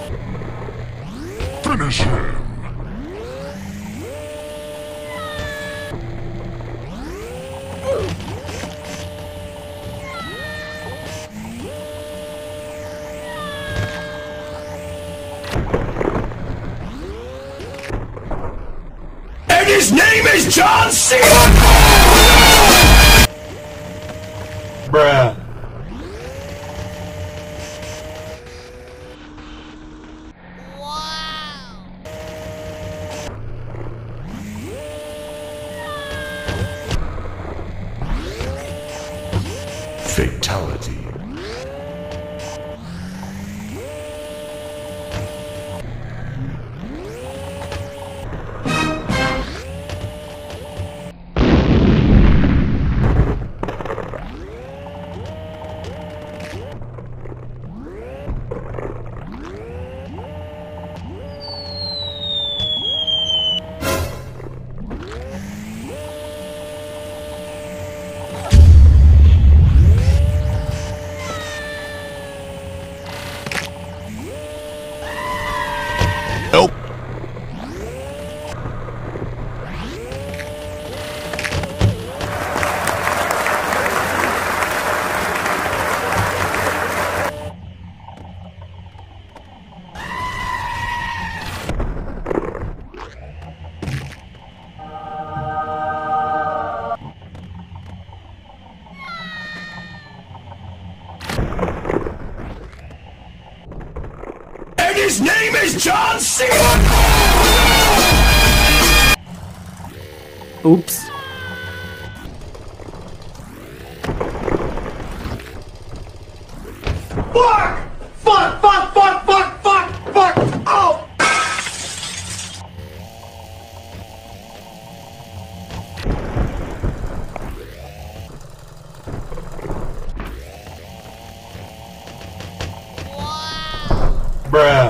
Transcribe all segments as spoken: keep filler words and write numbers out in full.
Finish him! And his name is John Cena! Bruh. Fatality. Nope. And his name is John Cena! Oops. Fuck! Fuck, fuck, fuck, fuck, fuck, fuck! Oh! Bruh.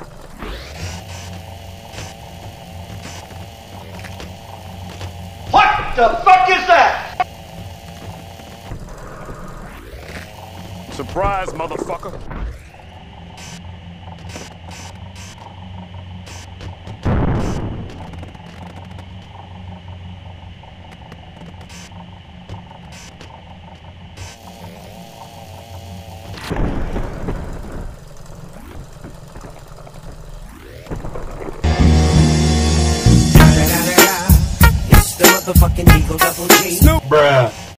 What the fuck is that? Surprise, motherfucker. It's the motherfucking Eagle Double G. Bruh.